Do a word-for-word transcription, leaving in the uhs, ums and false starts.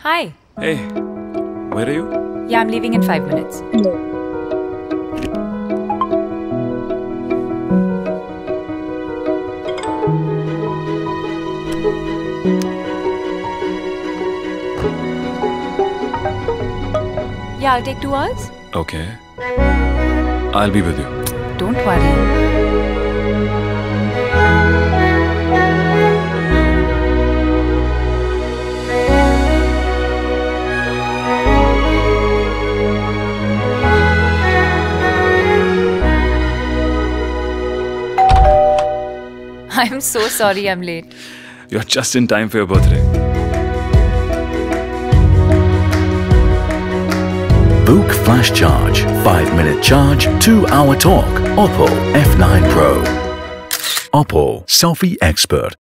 Hi. Hey, where are you? Yeah, I'm leaving in five minutes. Yeah, I'll take two hours. Okay. I'll be with you. Don't worry. I'm so sorry I'm late. You're just in time for your birthday. Book Flash Charge. five minute charge, two hour talk. Oppo F nine Pro. Oppo Selfie Expert.